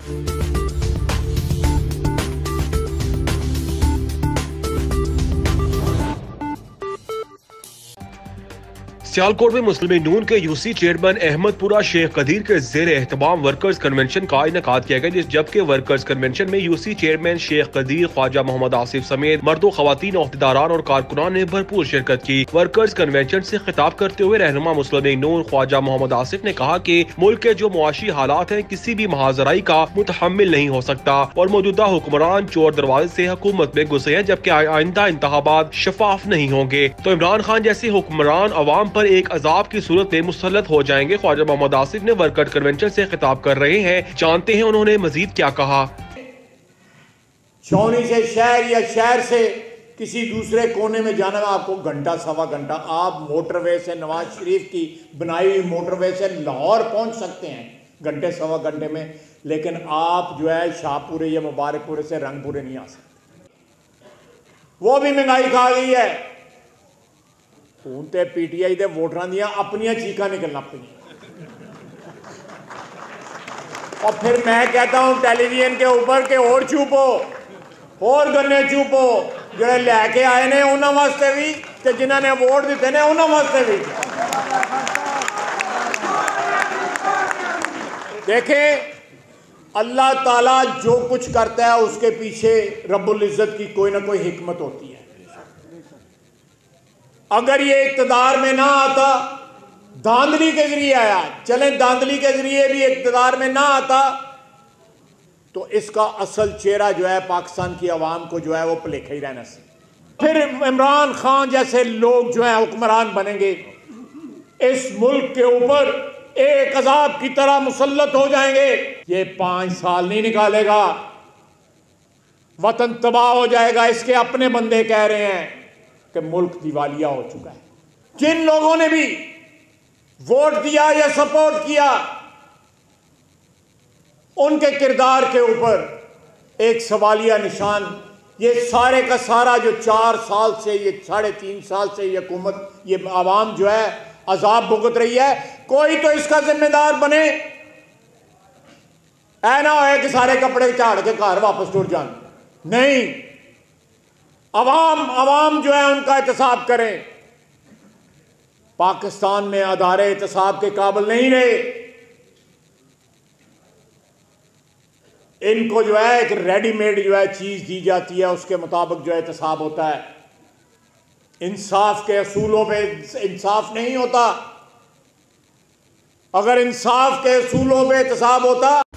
सियालकोट में मुस्लिम नून के यूसी चेयरमैन अहमदपुरा शेख कदीर के जेर एहतमाम वर्कर्स कन्वेंशन का इनेकाद किया गया, जबकि वर्कर्स कन्वेंशन में यूसी चेयरमैन शेख कदीर, ख्वाजा मोहम्मद आसिफ समेत मर्दों, खवातीन, ओहदेदारान और कारकुनान ने भरपूर शिरकत की। वर्कर्स कन्वेंशन से खिताब करते हुए रहनुमा मुस्लिम नून ख्वाजा मोहम्मद आसिफ ने कहा कि मुल्क के जो मुआशी हालात हैं किसी भी महाजराई का मुतहम्मिल नहीं हो सकता और मौजूदा हुक्मरान चोर दरवाजे से हुकूमत में घुसे हैं, जबकि आइंदा इंतखाबात शफाफ नहीं होंगे तो इमरान खान जैसे हुक्मरान अवाम पर एक अजाब की सूरत में मुसल्लत हो जाएंगे। ख्वाजा मोहम्मद आसिफ ने वर्कर कन्वेंशन से खिताब कर रहे हैं, जानते हैं उन्होंने मजीद क्या कहा। छावनी से शहर या शहर से किसी दूसरे कोने में जाने में आपको घंटा सवा घंटा, आप मोटरवे से नवाज शरीफ की बनाई हुई मोटरवे से लाहौर पहुंच सकते हैं घंटे सवा घंटे में, लेकिन आप जो है शाहपुरे या मुबारकपुरे से रंगपुरे नहीं आ सकते। वो भी महंगाई खा गई है। हूं तो पीटीआई के वोटरां दियां अपनियां चीकां निकलना पईयां और फिर मैं कहता हूं टेलीविजन के ऊपर के और चुप हो, और गन्ने चुप हो, जो लैके आए ने उन्होंने वास्ते भी ते जिन्होंने वोट दिते ने उन्होंने वास्ते भी। देखें, अल्लाह ताला जो कुछ करता है उसके पीछे रब्बुल इज्जत की कोई ना कोई हिकमत होती है। अगर ये इक़्तिदार में ना आता, धांधली के जरिए आया, चले धांधली के जरिए भी इक़्तिदार में ना आता तो इसका असल चेहरा जो है पाकिस्तान की आवाम को जो है वो भुलेखा ही रहना से। फिर इमरान खान जैसे लोग जो है हुक्मरान बनेंगे, इस मुल्क के ऊपर एक अजाब की तरह मुसल्लत हो जाएंगे। ये 5 साल नहीं निकालेगा, वतन तबाह हो जाएगा। इसके अपने बंदे कह रहे हैं कि मुल्क दिवालिया हो चुका है। जिन लोगों ने भी वोट दिया या सपोर्ट किया, उनके किरदार के ऊपर एक सवालिया निशान। ये सारे का सारा जो 4 साल से, ये 3.5 साल से ये हुकूमत, ये आवाम जो है अजाब भुगत रही है, कोई तो इसका जिम्मेदार बने। ऐ ना हो कि सारे कपड़े झाड़ के घर वापस टुट जान। नहीं, अवाम जो है उनका एहतसाब करें। पाकिस्तान में अदारे एहतसाब के काबिल नहीं रहे। इनको जो है एक रेडीमेड जो है चीज दी जाती है, उसके मुताबिक जो है एहतसाब होता है। इंसाफ के असूलों पे इंसाफ नहीं होता। अगर इंसाफ के असूलों पे एहतसाब होता